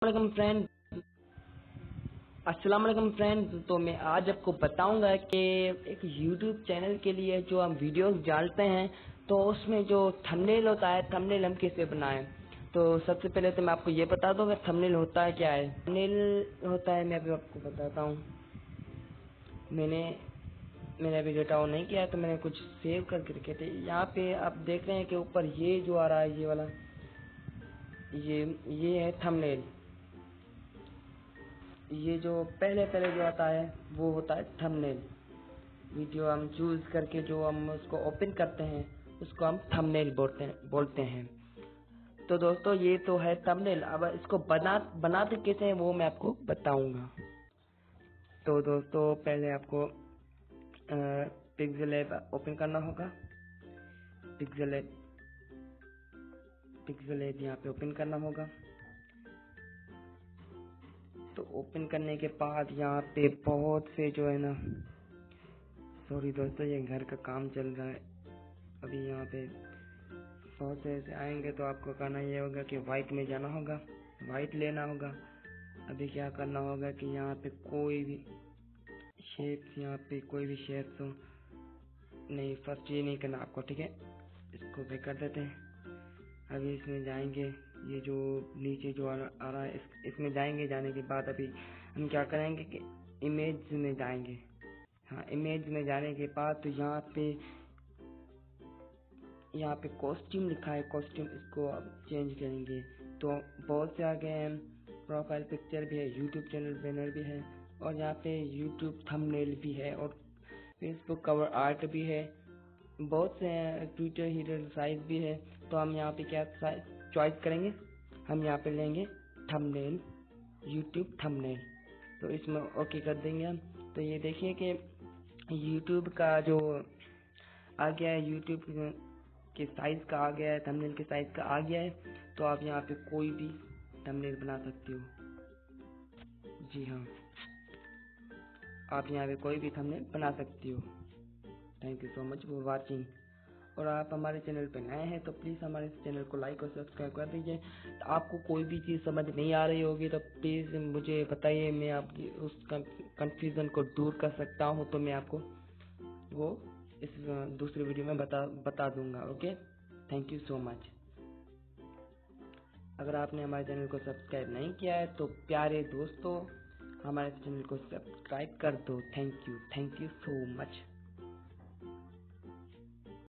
Friend अस्सलाम वालेकुम friend. तो मैं आज आपको बताऊंगा कि एक YouTube चैनल के लिए जो हम वीडियोस डालते हैं तो उसमें जो थंबनेल होता है, थंबनेल हम कैसे बनाएं। तो सबसे पहले तो मैं आपको ये बता दूंगा थंबनेल होता है क्या है। थंबनेल होता है, मैं अभी आपको बताता हूँ। मैंने अभी डेटा ऑन नहीं किया है तो मैंने कुछ सेव करके रखे थे। यहाँ पे आप देख रहे हैं कि ऊपर ये जो आ रहा है, ये वाला, ये है थंबनेल। ये जो पहले पहले जो आता है वो होता है थंबनेल। वीडियो हम चूज करके जो हम उसको ओपन करते हैं उसको हम थंबनेल बोलते हैं। तो दोस्तों ये तो है थंबनेल। अब इसको बनाते कैसे हैं वो मैं आपको बताऊंगा। तो दोस्तों पहले आपको पिक्सेल ऐप ओपन करना होगा। पिक्सेल ऐप यहाँ पे ओपन करना होगा। तो ओपन करने के बाद यहाँ पे बहुत से जो है ना, सॉरी दोस्तों ये घर का काम चल रहा है अभी। यहाँ पे बहुत से ऐसे आएंगे तो आपको करना ये होगा कि वाइट में जाना होगा, वाइट लेना होगा। अभी क्या करना होगा कि यहाँ पे कोई भी शेप्स, यहाँ पे कोई भी शेप्स हो नहीं, फर्स्ट ये नहीं करना आपको, ठीक है। इसको पे कर देते हैं। अभी इसमें जाएंगे, ये जो नीचे जो आ रहा है इसमें जाएंगे। जाने के बाद अभी हम क्या करेंगे कि इमेज में जाएंगे। हाँ, इमेज में जाने के बाद तो यहाँ पे कॉस्ट्यूम लिखा है, कॉस्ट्यूम, इसको अब चेंज करेंगे। तो बहुत से आ गए हैं। प्रोफाइल पिक्चर भी है, यूट्यूब चैनल बैनर भी है, और यहाँ पे यूट्यूब थंबनेल भी है, और फेसबुक कवर आर्ट भी है। बहुत से हैं, ट्विटर हीडर साइज भी है। तो हम यहाँ पे क्या चॉइस करेंगे, हम यहाँ पे लेंगे थंबनेल, यूट्यूब थंबनेल। तो इसमें ओके कर देंगे हम। तो ये देखिए कि यूट्यूब का जो आ गया है, यूट्यूब के साइज का आ गया है, थंबनेल के साइज का आ गया है। तो आप यहाँ पे कोई भी थंबनेल बना सकते हो। जी हाँ, आप यहाँ पे कोई भी थंबनेल बना सकती हो। Thank you so much for watching. और आप हमारे चैनल पर नए हैं तो प्लीज़ हमारे चैनल को लाइक और सब्सक्राइब कर दीजिए। तो आपको कोई भी चीज़ समझ नहीं आ रही होगी तो प्लीज़ मुझे बताइए, मैं आपकी उस कंफ्यूजन को दूर कर सकता हूँ। तो मैं आपको वो इस दूसरे वीडियो में बता दूंगा। Okay, thank you so much. अगर आपने हमारे चैनल को सब्सक्राइब नहीं किया है तो प्यारे दोस्तों हमारे चैनल को सब्सक्राइब कर दो। Thank you so much.